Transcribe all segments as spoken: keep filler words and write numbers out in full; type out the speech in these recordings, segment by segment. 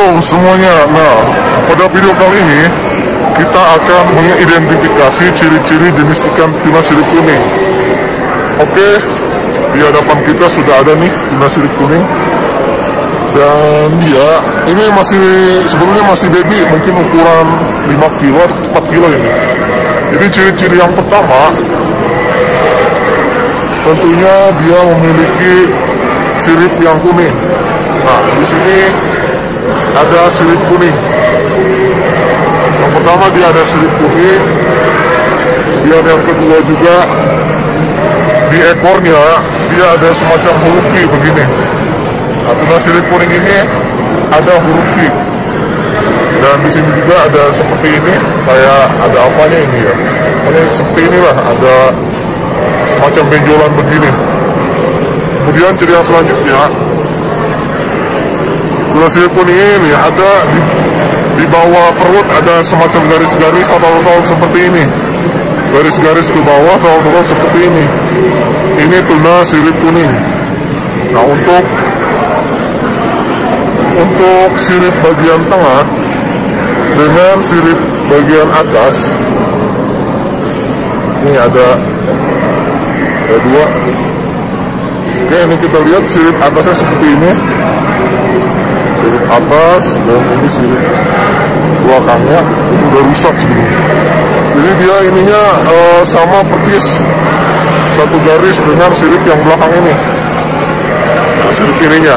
Halo semuanya. Nah, pada video kali ini kita akan mengidentifikasi ciri-ciri jenis ikan tuna sirip kuning. Oke, di hadapan kita sudah ada nih tuna sirip kuning. Dan dia ini masih sebelumnya masih baby, mungkin ukuran lima kilo atau empat kilo ini. Jadi ciri-ciri yang pertama tentunya dia memiliki sirip yang kuning. Nah, di sini ada sirip kuning. Yang pertama dia ada sirip kuning. Kemudian yang kedua juga di ekornya dia ada semacam huruf V begini. Nah, tuna sirip kuning ini ada huruf V. Dan di sini juga ada seperti ini, kayak ada apanya ini ya. Pokoknya seperti inilah, ada semacam benjolan begini. Kemudian ciri yang selanjutnya, tuna sirip kuning ini ada di, di bawah perut ada semacam garis-garis atau seperti ini, garis-garis ke bawah atau seperti ini. Ini tuna sirip kuning. Nah, untuk untuk sirip bagian tengah dengan sirip bagian atas ini ada ada dua. Oke, ini kita lihat sirip atasnya seperti ini, sirip atas, dan ini sirip belakangnya itu udah rusak sebelumnya. Jadi dia ininya uh, sama persis satu garis dengan sirip yang belakang ini. Nah, sirip ininya.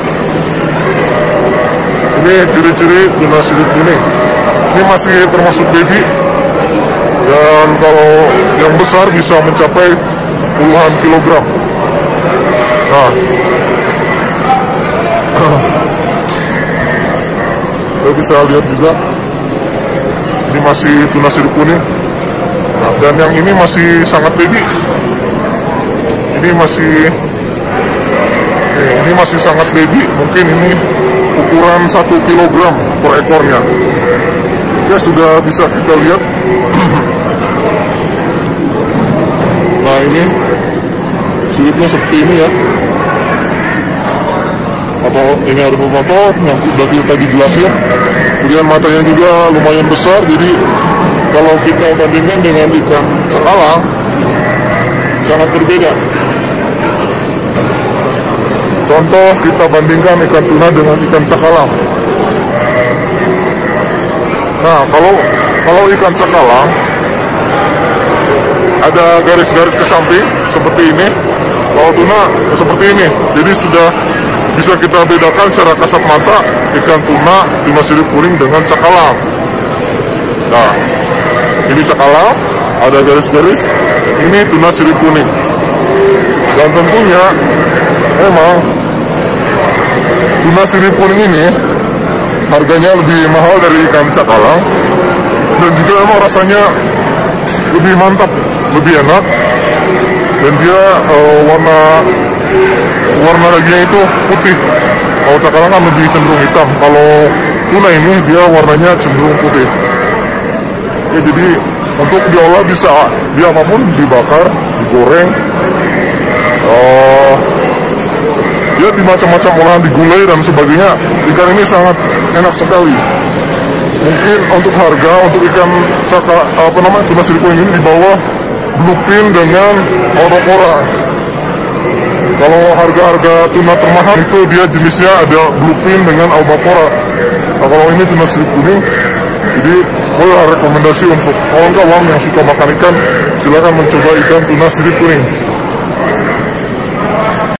Ini ciri-ciri tuna sirip kuning. Ini masih termasuk baby. Dan kalau yang besar bisa mencapai puluhan kilogram. Nah, kita bisa lihat juga ini masih tuna sirip kuning. Nah, dan yang ini masih sangat baby. Ini masih eh, ini masih sangat baby. Mungkin ini ukuran satu kilogram per ekornya. Ya, sudah bisa kita lihat. Nah, ini siripnya seperti ini ya. Atau ini ada foto yang sudah kita dijelasin. Kemudian matanya juga lumayan besar. Jadi kalau kita bandingkan dengan ikan cakalang sangat berbeda. Contoh, kita bandingkan ikan tuna dengan ikan cakalang. Nah, kalau kalau ikan cakalang ada garis-garis ke samping seperti ini, kalau tuna seperti ini. Jadi sudah bisa kita bedakan secara kasat mata ikan tuna, tuna sirip kuning dengan cakalang. Nah, ini cakalang, ada garis-garis, ini tuna sirip kuning. Dan tentunya memang tuna sirip kuning ini harganya lebih mahal dari ikan cakalang, dan juga memang rasanya lebih mantap, lebih enak, dan dia uh, warna warna dagingnya itu putih. Kalau cakalang kan lebih cenderung hitam. Kalau tuna ini dia warnanya cenderung putih. Ya, jadi untuk diolah bisa dia apapun, dibakar, digoreng, uh, dia di macam-macam olahan, digulai dan sebagainya. Ikan ini sangat enak sekali. Mungkin untuk harga untuk ikan caka apa namanya tuna sirip kuning ini di bawah bluefin dengan aurocora. Kalau harga-harga tuna termahal itu dia jenisnya ada bluefin dengan aurocora. Nah, kalau ini tuna sirip kuning, jadi boleh rekomendasi untuk kawan-kawan yang suka makan ikan, silakan mencoba ikan tuna sirip kuning.